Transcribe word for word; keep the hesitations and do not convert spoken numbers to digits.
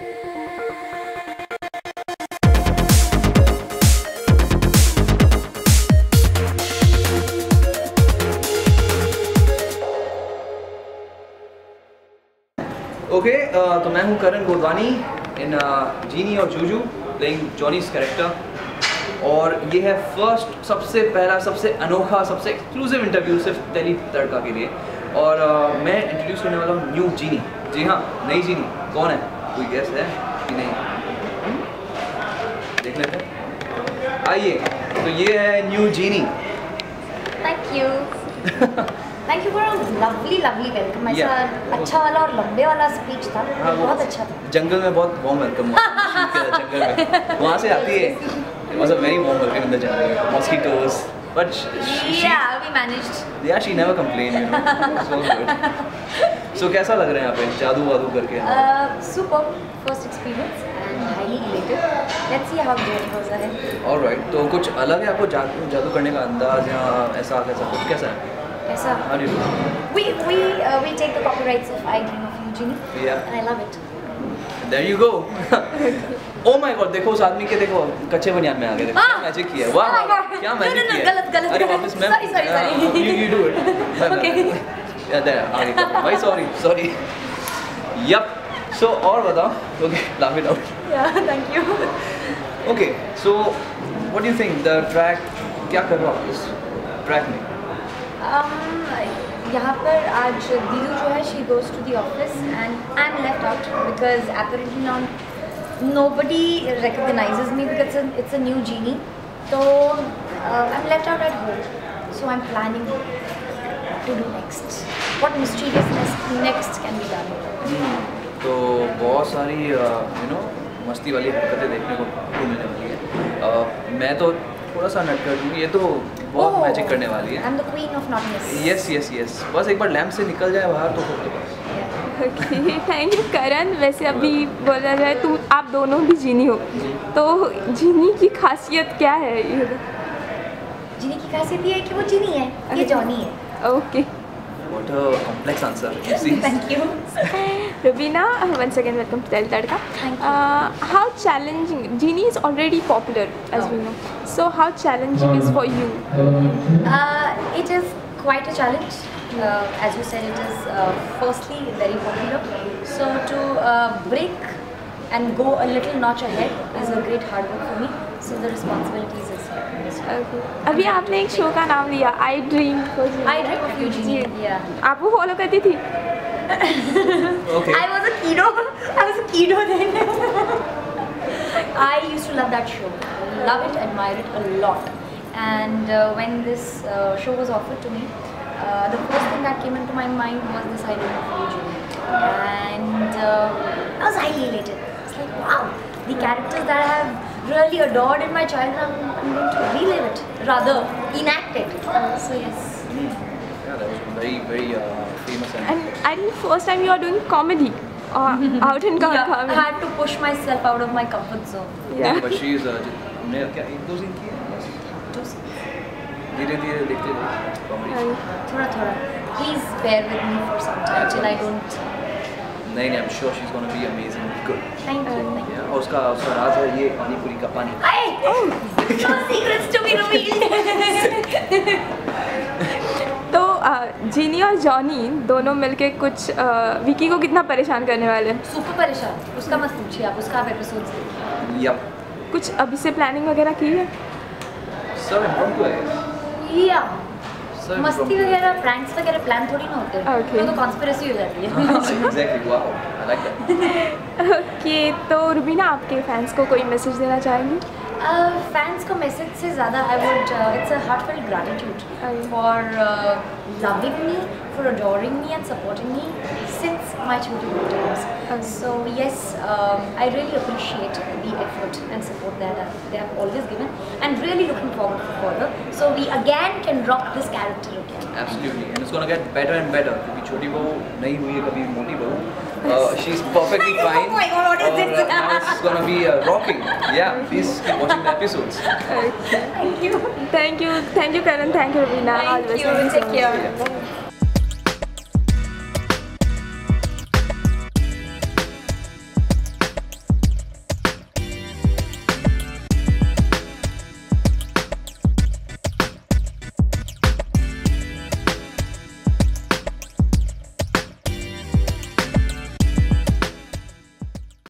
Okay okay, uh, तो मैं हूँ करण गोडवानी इन जीनी और जूजू प्लेइंग जॉनी's कैरेक्टर और ये है फर्स्ट सबसे पहला सबसे अनोखा सबसे एक्सक्लूसिव इंटरव्यू सिर्फ टेली तड़का के लिए और uh, मैं इंट्रोड्यूस करने वाला हूँ न्यू जीनी। जी हाँ, नई जीनी कौन है, कोई गेस है कि नहीं? देख लेते हैं, आइए। तो ये है न्यू जीनी। Thank you thank you for a lovely lovely welcome. ऐसा yeah. अच्छा वाला और लंबे वाला स्पीच था, हाँ, बहुत अच्छा था। जंगल में बहुत वार्म वेलकम जंगल में वहाँ से आती है। It was a very warm welcome in the jungle. Mosquitoes, but she, she, yeah, we managed. Yeah, she never complained, you know. So good. So कैसा लग रहा है यहाँ पे जादू वादू करके? Uh, super first experience and highly elated. Let's see how the journey goes ahead. All right. तो कुछ अलग है आपको जादू जादू करने का अंदाज या ऐसा कैसा कुछ कैसा है? ऐसा? How do you do? We we uh, we take the copyrights of I Dream of You, Jeannie. Yeah. And I love it. There you go. Oh my God, देखो उस आदमी के देखो कच्चे बनियान में आ गए, देखो क्या मैजिक किया है, वाह वाह क्या मैजिक किया है। गलत गलत अरे वापस मैं sorry sorry sorry you you do it okay yeah there आगे भाई sorry sorry yep so और बताओ okay laugh it out yeah thank you okay so what do you think the track क्या कर रहा है इस ट्रैक में? यहाँ पर आज दीदू जो है she goes to the office and I'm left out because apparently not nobody recognizes me because it's a, it's a new genie. So uh, I'm left out at home. So I'm planning to do next. What mysteriousness next can be done? Hmm. तो बहुत सारी you know मस्ती वाली हरकतें देखने को मिलने वाली है। uh, मैं तो थोड़ा सा नटखट हूँ, ये तो बहुत मैजिक करने वाली है। I'm the queen of naughtiness. Yes yes yes बस एक बार लैम्प से निकल जाए बाहर तो हो गया। Okay thank you Karan. वैसे अभी बोला जाए तो आप दोनों भी जीनी हो, तो जीनी की खासियत क्या है? ये जीनी की खासियत ये है कि वो जीनी है, ये जॉनी है। Okay What a complex answer. You see? Thank you. Rubina, once again welcome to Telly Tadka. Thank you. Uh, how challenging, Jeannie is already popular as oh. we know. So how challenging is for you? Uh, it is quite a challenge. Uh, as you said, it is uh, firstly very popular. So to uh, break and go a little notch ahead is a great hard work for me. So the responsibilities is here. Okay. अभी आपने एक show का नाम लिया I Dream I Dream of You, Jeannie. Yeah. आप वो follow करती थी? Okay. I was a kiddo. I was a kiddo then. I used to love that show. Love it, admire it a lot. And uh, when this uh, show was offered to me, uh, the first thing that came into my mind was this I Dream of You, Jeannie. And uh, I was highly elated. It's like, wow, the characters that I have really adored in my childhood, I'm, I'm going to relive it, rather enact it. Uh, so yes. Yeah, that was very very uh, famous. And, And I think first time you are doing comedy or out and Yeah, comedy. I had to push myself out of my comfort zone. Yeah. yeah, but she is uh, हमने क्या एक दो दिन की है बस धीरे धीरे देखते रहे कॉमेडी थोड़ा थोड़ा please bear with me for some time till I don't नहीं नहीं I'm sure she's gonna be amazing good thank you thank you yeah और उसका उसका राज है ये पानी पूरी का पानी hey no secrets to be revealed तो जीनी और जॉनी दोनों मिलके कुछ विकी को कितना परेशान करने वाले हैं? सुपर परेशान, उसका मत पूछिए आप, उसका आप एपिसोड्स देखिए। yep कुछ अभी से प्लानिंग वगैरह की है? सब इम्प्रोम्प्टू है या मस्ती वगैरह प्रैंक्स वगैरह प्लान थोड़ी ना होते हैं Okay. तो तो कॉन्स्पिरेसी हो जाती है। exactly wow I like that okay तो रुबीना आपके फैंस को कोई मैसेज देना चाहेंगी? फैंस को मैसेज से ज़्यादा I would it's a heartfelt gratitude for loving me, for adoring me and supporting me since my childhood times. Okay. So yes, um, I really appreciate the effort and support that uh, they have always given, and really looking forward for further. So we again can rock this character again. Absolutely, and it's gonna get better and better. क्योंकि छोटी बहू नहीं हुई है कभी मोटी बहू, she's perfectly fine. Oh my God, what is this? और now it's gonna be uh, rocking. Yeah, please keep watching the episodes. Okay. Thank you. Thank you, thank you Karan, thank you Rubina. Thank you. Take care.